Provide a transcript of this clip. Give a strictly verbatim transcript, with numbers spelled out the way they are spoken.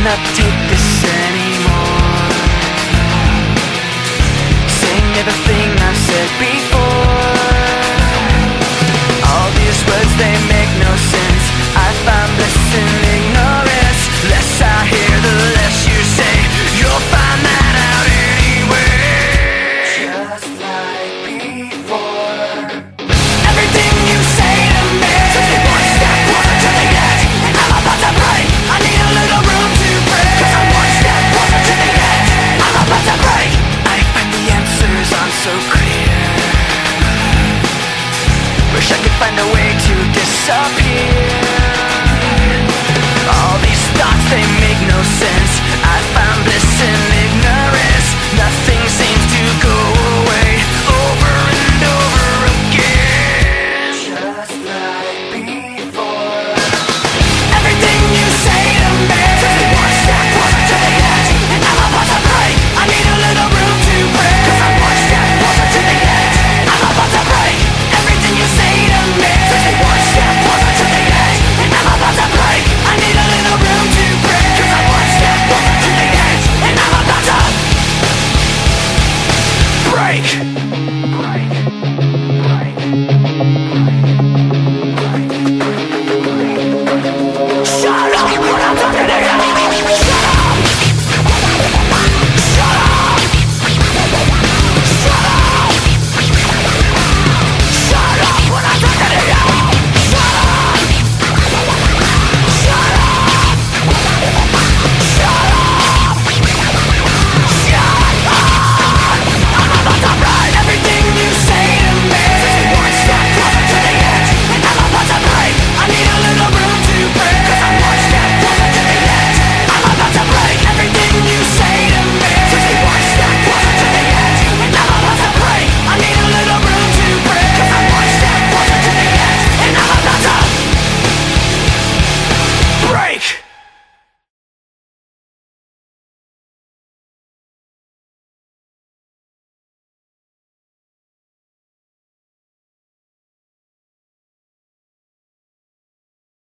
cannot take this anymore. Saying everything I've said before. All these words, they make no sense. I find bliss in ignorance. Less I hear, the less you say. You'll find that out anyway. Just like before. Everything you say to me takes me one step closer to the edge, and I'm about to break. I need a little room to breathe, 'cause I'm one step closer to the edge. I'm about to break. I find the answers aren't so clear. Wish I could find a way to disappear. All these thoughts, they make no sense. I found bliss in